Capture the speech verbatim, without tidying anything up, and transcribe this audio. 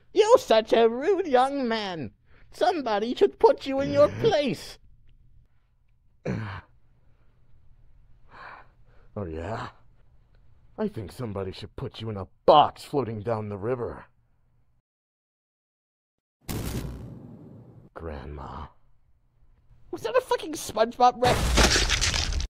You're such a rude young man. Somebody should put you in your place. Oh, yeah? I think somebody should put you in a box floating down the river. Grandma. Was that a fucking SpongeBob reference?